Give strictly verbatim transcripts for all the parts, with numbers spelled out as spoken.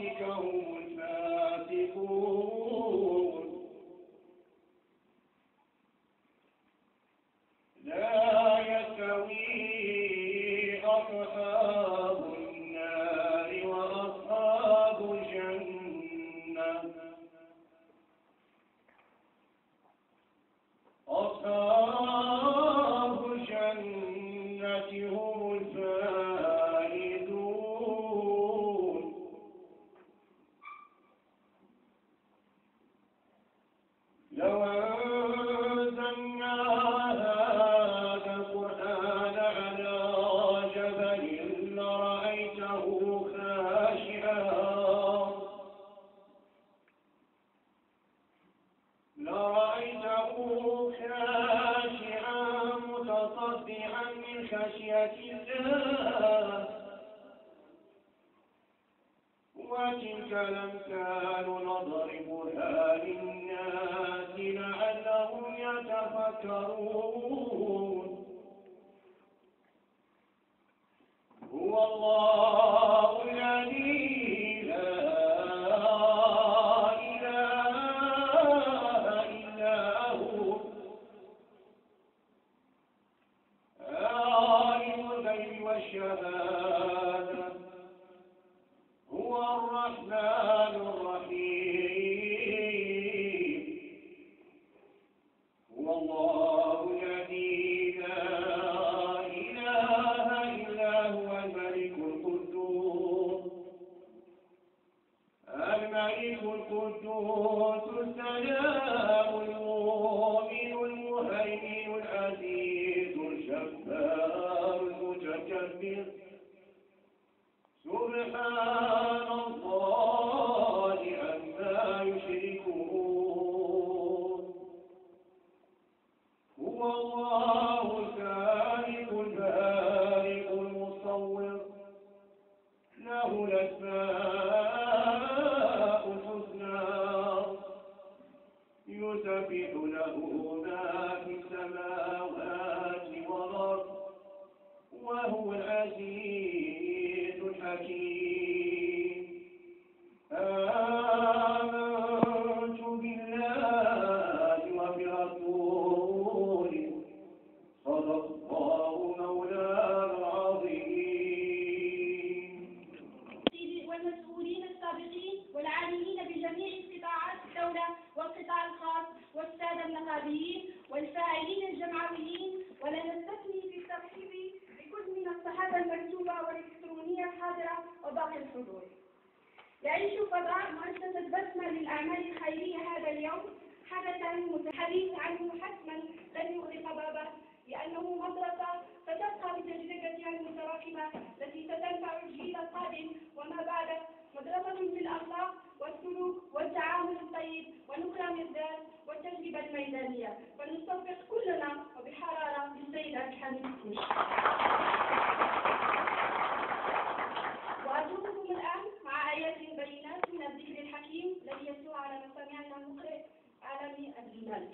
أولئك هم الفاسقون. لا يستوي أصحاب النار وأصحاب الجنة. أصحاب الجنة هم الفائزون. لو أنزلنا هذا القرآن على جبل لرأيته خاشعا لرأيته خاشعا متصدعا من خشية الله. وتلك الأمثال نضربها للناس لعلهم يتفكرون. هو الله الذي لا إله إلا هو عالم الغيب والشهادة هو الرحمن الرحيم. هو الله الذي لا إله إلا هو الملك القدوس الملك القدوس السلام المؤمن المهيمن العزيز الجبار المتكبر. سبحان الله عما يشركون. هو الله الخالق البارئ المصور له الأسماء الحسنى يسبح له ما في السماوات والأرض وهو العزيز الحكيم. آمنت بالله وبرسوله صدق الله مولانا العظيم. والمسؤولين السابقين والعاملين بجميع قطاعات الدولة والقطاع الخاص والسادة النقابيين والفاعلين الجمعويين، ولا نستثني في الترحيب بكل من الصحافة المكتوبة والإلكترونية الحاضرة وباقي الحضور. يعيش فضاء مؤسسة بسمة للأعمال الخيرية هذا اليوم حدثا الحديث عنه حتما لن يغلق بابه، لأنه مدرسة ستبقى بتجربتها المتراكمة التي ستنفع الجيل القادم وما بعده، مدرسة في الأخلاق والسلوك والتعامل الطيب ونكرم الذات والتجربة الميدانية. فلنصفق كلنا وبحرارة للسيد عبد الحميد السويسي. وأترككم الآن مع آيات بينات من الذكر الحكيم الذي يتلو على مسامعنا المقرئ عالمي عبد المالك.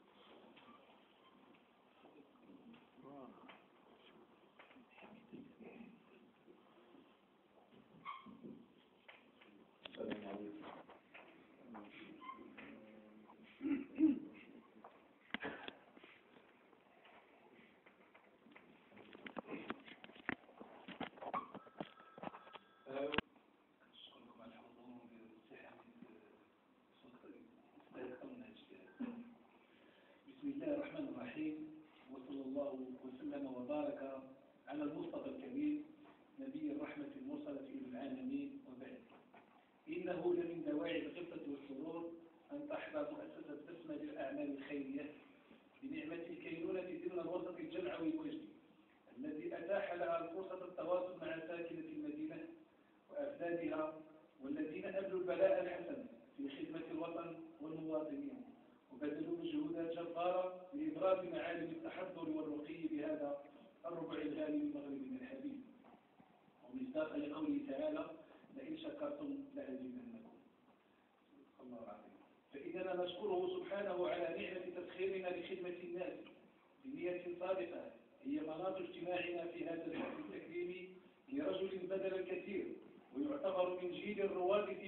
بسم الله الرحمن الرحيم، وصلى الله وسلم وبارك على المصطفى الكريم نبي الرحمة المرسلة إلى العالمين، وبعد. إنه لمن دواعي الغبطة والسرور أن تحظى مؤسسة بسمة للأعمال الخيرية بنعمة الكينونة ضمن الوسط الجمعوي الوجدي الذي أتاح لها فرصة التواصل مع ساكنة المدينة وأفرادها والذين أبلوا البلاء الحسن في خدمة الوطن والمواطنين، وبذلوا مجهودات جبارة لإبراز معالم التحضر والرقي بهذا الربع الغالي من مغربنا الحبيب، ومصداقا لقوله تعالى: لئن شكرتم لأزيدنكم. الله العظيم. فإننا نشكره سبحانه على نعمة تسخيرنا لخدمة الناس بنية صادقة هي مناط اجتماعنا في هذا الحفل التكريمي لرجل بذل الكثير ويعتبر من جيل الرواد في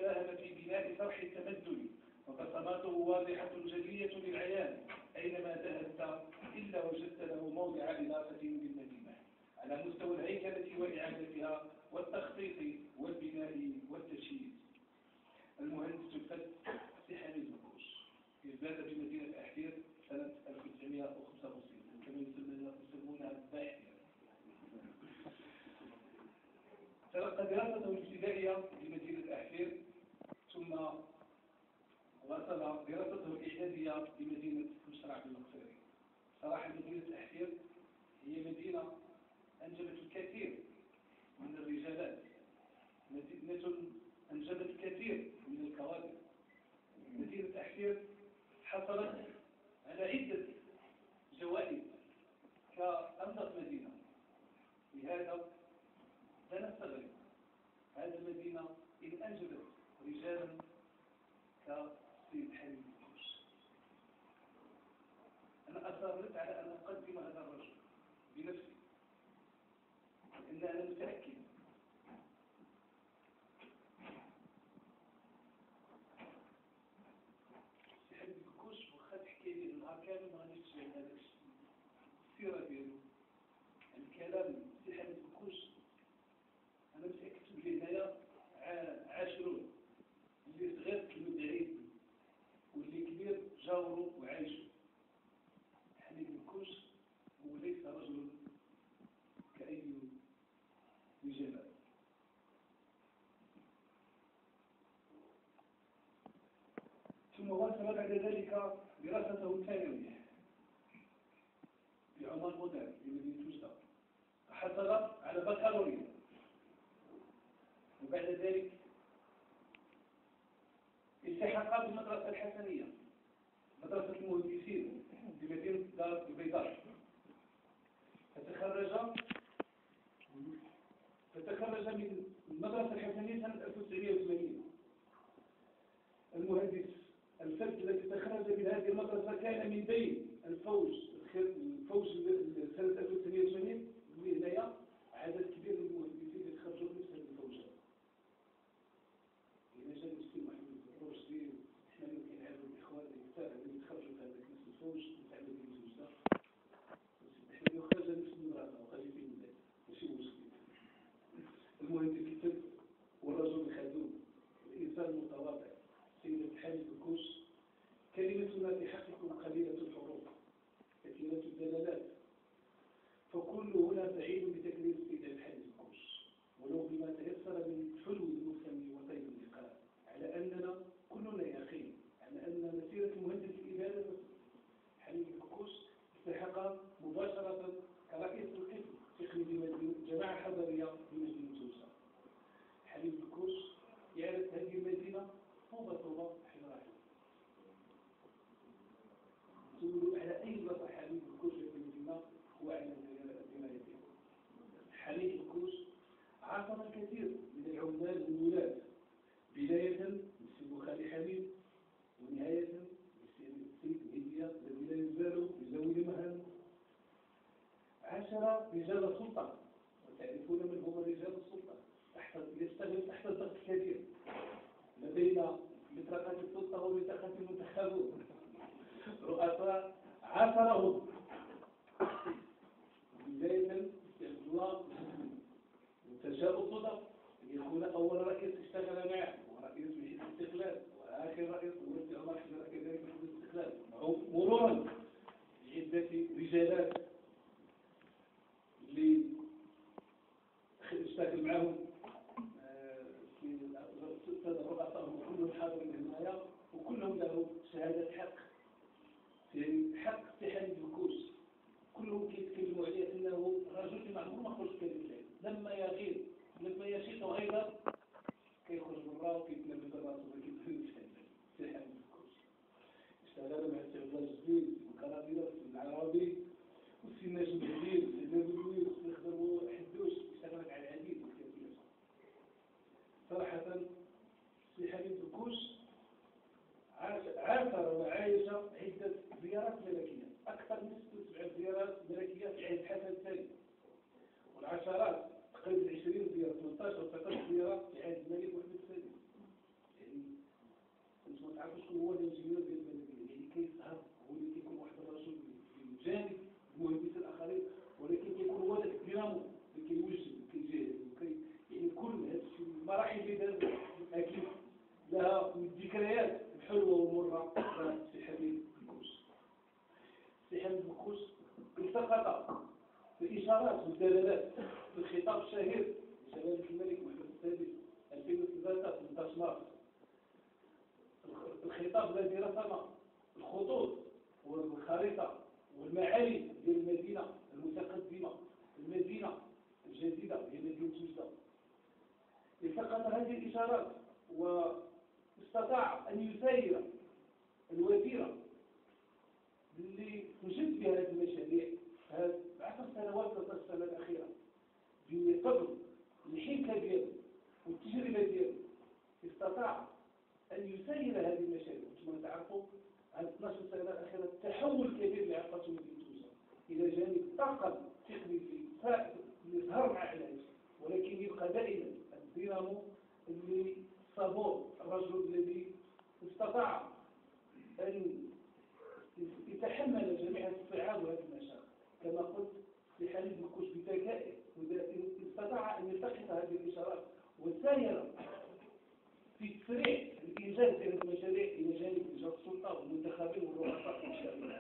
ساهم في بناء صرح التمدن، وبصماته واضحة جلية للعيان، أينما ذهبت إلا وجدت له موضع إضافة بالمدينة على مستوى الهيكلة وإعادتها والتخطيط والبناء والتشييد. المهندس الفت سي حميد بكوش ازداد بمدينة أحفير سنة ألف وتسعمائة وخمسة وخمسين كما يسمونها الباحثة. تلقى دراسته الابتدائية بمدينة أحفير، ثم واصل دراسته الإعدادية بمدينة مشرع بالمقصيري. صراحة مدينة أحفير هي مدينة أنجبت الكثير من الرجالات، مدينة أنجبت الكثير من الكوادر. مدينة أحفير حصلت على عدة جوائز كأنظف مدينة، لهذا لا نستغرب هذه المدينة إن أنجبت رجالا كسيد حميد بكوش. أنا أصررت على أن أقدم هذا الرجل بنفسي، لأن أنا متأكد سي حميد بكوش وخا تحكي لي النهار كامل ما غاديش تشبع هذاك السيرة ديالو. الكلام سي حميد بكوش أنا متأكد بلي هنايا عاشرون، اللي صغير كلمة بعيد واللي كبير جاورو وعايشو. حميد بكوش هو ليس رجل كأي رجال. ثم واصل بعد ذلك دراسته الثانوية في عمان موديل في مدينة وجدة، حصل على بكالوريا، وبعد ذلك التحق بالمدرسة الحسنية مدرسة المهندسين في مدينة دار البيضاء، فتخرج فتخرج من المدرسة الحسنية سنة ألف وتسعمائة وثمانين. المهندس الفرد الذي تخرج من هذه المدرسة كان من بين الفوج الفوج سنة ألف وتسعمائة وثمانين، اللي هنايا عدد كبير من المهندسين اللي تخرجوا من هذه الفوجات. إلى جانب السي محمد الرشدي احنا يمكن نعرفوا الإخوان اللي تخرجوا في هذا نفس الفوج نتاع مدينة وجدة، احنا يخرج نفس المدرسة وخرج في المدينة ماشي مشكل. المهندس الفرد والرجل الخدوم الإنسان المتواضع سيد حميد بكوش. كلمتنا في حقكم قليلة الحروف كثيرة الدلالات، فكل هنا سعيد بتكريم سيد حميد بكوش ولو بما تيسر من حلو المفهم وطيب اللقاء، على أننا كلنا يقين على أن مسيرة المهندس الإداري حميد بكوش استحق مباشرة كرئيس القسم تقني جماعة حضرية بمدينة وجدة. حميد بكوش يعرف هذه المدينة طوبة طوبة حمراء. تقولوا على أي بلاصة حميد بكوش في المدينة هو على دمايته. حميد بكوش عاصر الكثير من العمال والولاة، بداية بالسي بوخاري حميد ونهاية بالسيد هدية الذي لا يزال يزول مهام. عاشر رجال السلطة، وتعرفون من هم رجال السلطة، يشتغل تحت الضغط الكبير لدينا بطاقات السلطة وبطاقات المنتخبون رؤساء عاصرهم بداية الله وتشاء الصدف أن يكون أول رئيس اشتغل معه ورئيس بحزب الاستقلال وآخر رئيس ومجلس عمر كذلك بحزب الاستقلال، مرورا بعدة رجالات اللي اشتغل معهم السادة الرؤساء وكلهم حاضرين هنايا وكلهم له شهادة حق، يعني حق سي حميد بكوش. كلهم كيتكلموا عليه انه رجل ما عمره ما خرج كلمه، لما يغير لما يشيط غيظا كيخرج برا وكيتنبه براسو ما كيتفهمش سي حميد بكوش. اشتغل مع السي عبد الله الجديد والكرابيله والسي العربي والسي ناجم الجديد والسي ناجم الويس والسي خضر حدوش، اشتغل مع العديد والكثير. صراحه سي حميد بكوش عاصر وعايش عدة زيارات ملكية، أكثر من ست سبع زيارات ملكية في عهد حسن الثاني، والعشرات تقريبا عشرين زيارة ثمانية عشر أو تسعة عشر زيارة في عهد الملك محمد الثاني. المراحل اللي دازت أكيد لها الذكريات الحلوة والمرة مع السي حميد بكوش. السي حميد بكوش التقط بالإشارات والدلالات في الخطاب الشهير لجلالة الملك محمد السادس ألفين وثلاثة ثمانية عشر مارس، الخطاب الذي رسم الخطوط والخريطة والمعالم ديال المدينة المتقدمة، المدينة الجديدة هي مدينة وجدة. التقط هذه الإشارات واستطاع أن يسير الوتيرة اللي تجد بها هذه المشاريع هذه عشر سنوات ثلاث السنة الأخيرة بفضل الحنكة ديالو والتجربة ديالو. استطاع أن يسير هذه المشاريع. كما تعرفوا هذه اثناش سنة الأخيرة تحول كبير اللي عرفته مدينة وجدة إلى جانب الطاقم التكنيكي اللي ظهر مع العيش، ولكن يبقى دائما الدينامو اللي صابور، الرجل الذي استطاع أن يتحمل جميع الصعاب وهذه المشاكل. كما قلت لحميد بكوش بذكائه استطاع أن يلتقط هذه الإشارات وساير في تسريع الإنجاز ديال المشاريع إلى جانب رجال السلطة والمنتخبين والرؤساء والشعب.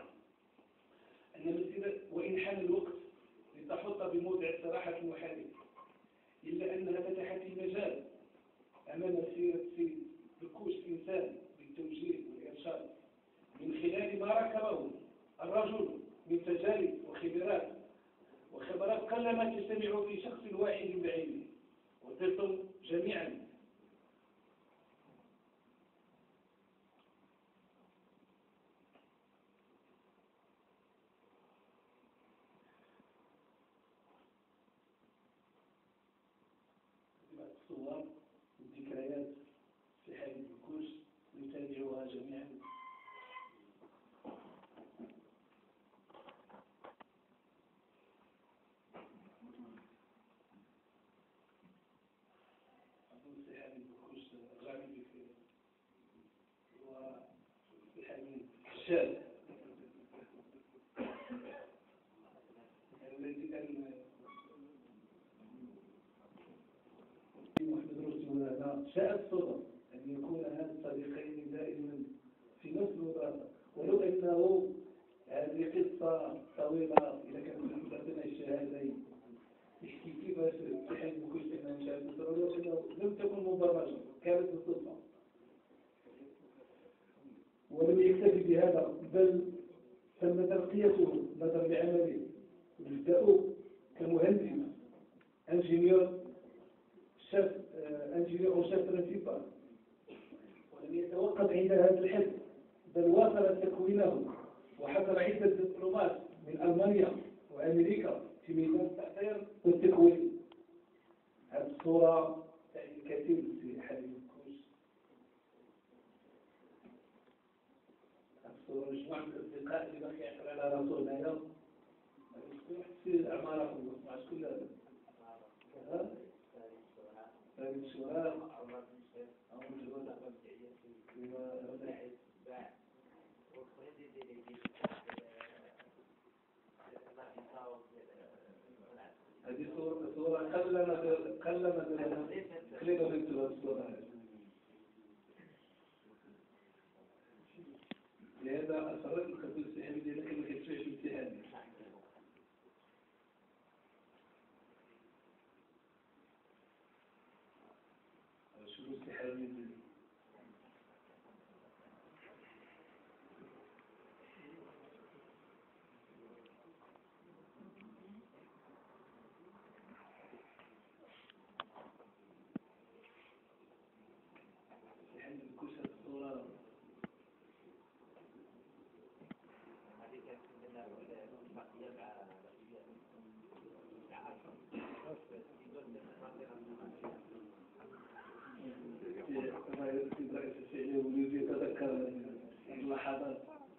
وإن حان الوقت لتحط بموضع صراحة المحارب، إلا أنها فتحت المجال أمام سيرة سيد بكوش إنسان بالتوجيه والإرشاد من خلال ما ركبه الرجل من تجارب وخبرات وخبرات قلما تجتمع في شخص واحد بعينه وترتم جميعا. الصور والذكريات في حميد بكوش نتابعها جميعا. السي حميد بكوش غالي والسي حميد الشاب الذي كان محمد رشدي مولانا شاءت الصدف أن يكون هذا الصديقين دائما في نفس المدرسة، ولو أنه هذه قصة طويلة إذا كانت تقدم الشهادين يحكي كيفاش في حميد بكوش أنها شاءت الصدف، ولو أنه لم تكن مبرمجة كانت بالصدفة. ولم يكتفي بهذا بل تم ترقيته نظرا لعمله وابتدأوا كمهندس انجينيور شاف انجينيور وشاف برنسيبال، ولم يتوقف عند هذا الحد بل واصل تكوينه وحصل عدة دبلومات من ألمانيا وأمريكا في ميدان التأثير والتكوين. هذه الصورة تعني الكثير في حميد بكوش. هذه الصورة مجموعة من الأصدقاء اللي باقي يعثر على راسه هنا في أعماركم مع كل هذا هذه الشهرات أو مجرد هذه صورة صورة قلما قلما خلينا في الصورة. لهذا أصرت الخطوة السحابية ديالك ما كتشوفش الامتحان. شنو السحابية ديالك؟ يتذكر اللحظات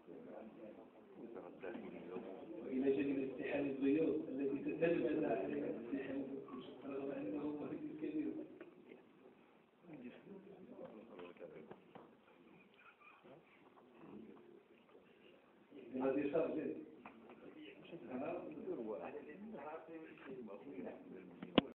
وإلى جانب استحالة الضيوف التي تتلبس عليها استحالة رغم أنه مهندس كبير. هذه شرجة